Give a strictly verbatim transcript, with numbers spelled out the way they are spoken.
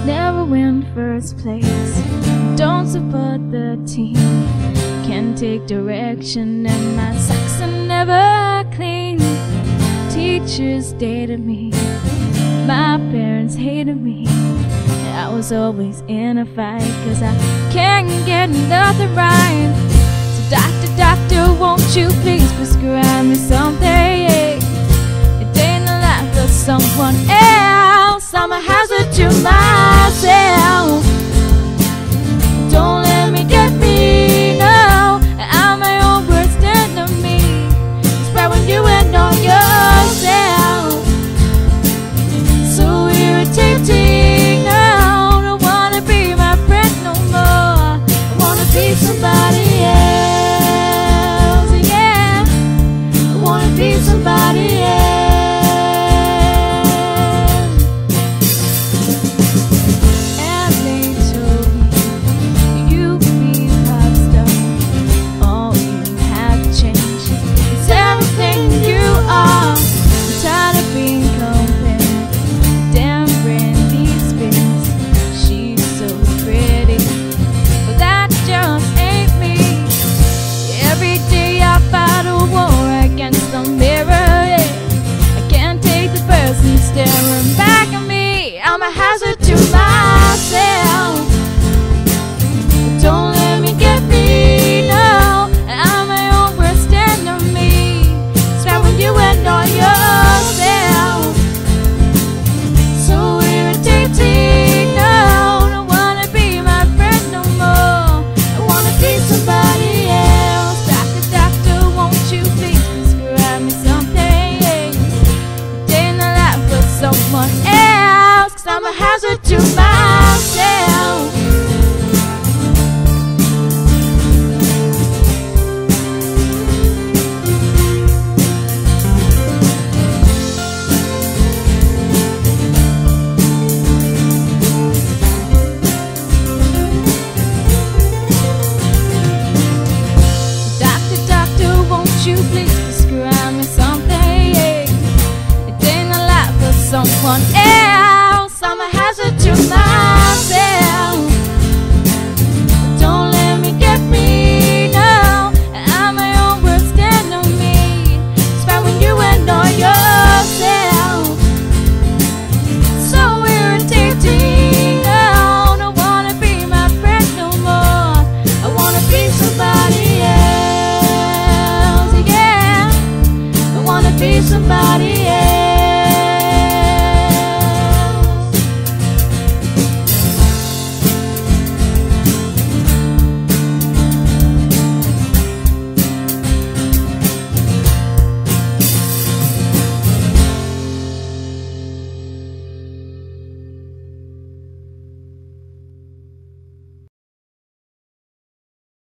never win first place, don't support the team, can't take direction, and my socks are never clean. Teachers dated me, my parents hated me, I was always in a fight, cause I can't get nothing right. So doctor, doctor, won't you please prescribe me something? It ain't a life for someone else, I'm a hazard to myself. Don't let me get me, no, I'm my own worst enemy. It's right when you ignore yourself. So irritating, no, don't wanna be my friend no more. I wanna be somebody else, yeah. I wanna be somebody else. Staring back at me, I'm a hazard to myself. Don't let me get me, no, I'm my own worst enemy. It's right when you ignore yourself. So irritating, no, don't wanna be my friend no more. I wanna be somebody else. Doctor, doctor, won't you please prescribe me something? Someone else, cause I'm a hazard to my